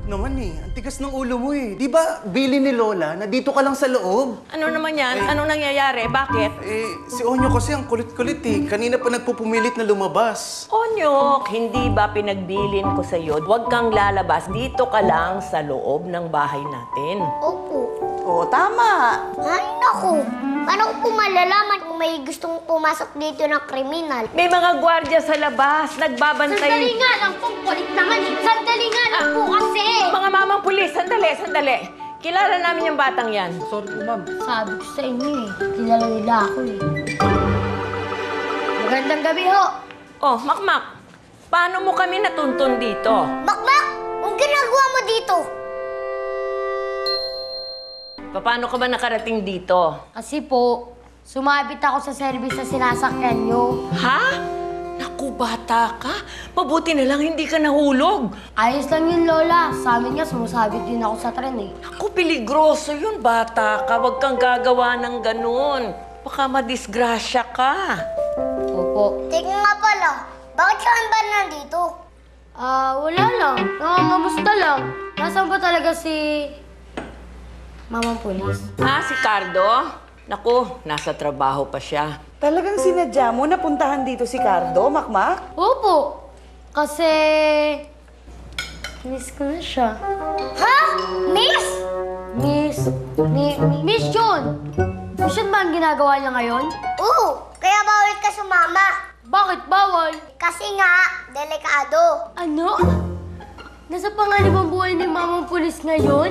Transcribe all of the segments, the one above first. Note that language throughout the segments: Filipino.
Naman eh, ang tigas ng ulo mo eh. Di ba bili ni Lola na dito ka lang sa loob? Ano naman yan? Anong nangyayari? Bakit? Si Onyo kasi ang kulit-kulit eh. Kanina pa nagpupumilit na lumabas. Onyok, hindi ba pinagbilin ko sa'yo? Huwag kang lalabas. Dito ka lang sa loob ng bahay natin. Opo. Oo, tama. Ay, naku. Paano ko po malalaman kung may gustong pumasok dito ng kriminal? May mga gwardya sa labas. Nagbabantay. Sandali nga lang pong kulit naman. Sandali nga lang po kasi. Mga mamang pulis, sandali. Kilala namin yung batang yan. Sorry po, ma'am. Sabi ko sa inyo eh. Kilala nila ako eh. Magandang gabi ho. Oh, Makmak, paano mo kami natuntun dito? Makmak! Ang ginagawa mo dito? Paano ka ba nakarating dito? Kasi po, sumabit ako sa service na sinasakyan nyo. Ha? Naku, bata ka. Mabuti na lang hindi ka nahulog. Ayos lang yun, Lola. Sa amin nga, sumasabit din ako sa tren eh. Naku, peligroso yun, bata ka. Huwag kang gagawa ng ganun. Baka madisgrasya ka. Opo. Teka nga pala, bakit saan ba nandito? Wala lang. Nangangamusta lang. Nasaan ba talaga si Mamang Pulis? Si Cardo? Naku, nasa trabaho pa siya. Talagang sinadya mo napuntahan dito si Cardo, Makmak? Opo. Kasi miss ko na siya. Ha? Miss? Miss John! Miss John ba ang ginagawa niya ngayon? Oo. Kaya bawal ka sumama. Bakit bawal? Kasi nga, delikado. Ano? Nasa pangalawang buhay ni Mamang Pulis ngayon?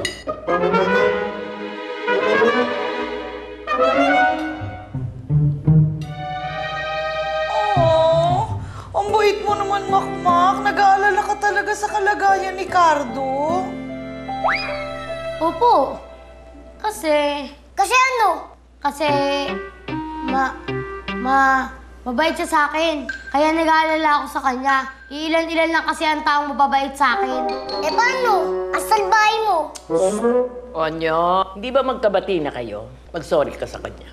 Oh, ang bait mo naman, Makmak. Nag-aalala ka talaga sa kalagayan ni Cardo. Opo. Kasi ano? Kasi mabait siya sa akin. Kaya nag-aalala ako sa kanya. Iilan-ilan lang kasi ang taong mababait sa akin. Eh paano? Asal bahay mo? Onyo, hindi ba magkabati na kayo? Mag-sorry ka sa kanya.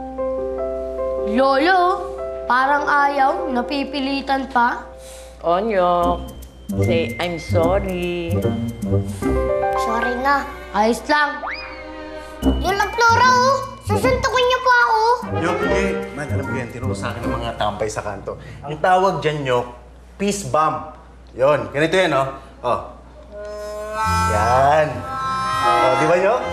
Lolo, parang ayaw. Napipilitan pa. Onyo, say I'm sorry. Sorry na. Ayos lang. Yung Flora, oh. Susuntukin niyo po ako. Yok, hindi. Man, alam ko yan. Tinuro sa akin ng mga tampay sa kanto. Ang tawag dyan, Yok, peace bomb. Yon, ganito yan, oh. Oh. Yan. Oh, di ba, Yok?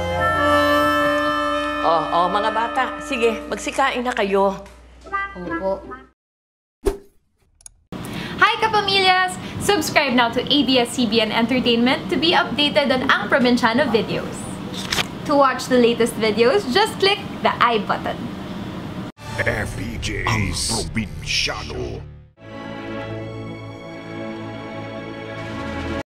Mga bata. Sige, magsikain na kayo. Opo. Hi kapamilyas! Subscribe now to ABS-CBN Entertainment to be updated on ang Probinsyano videos. To watch the latest videos, just click the I button. FPJ ang Probinsyano.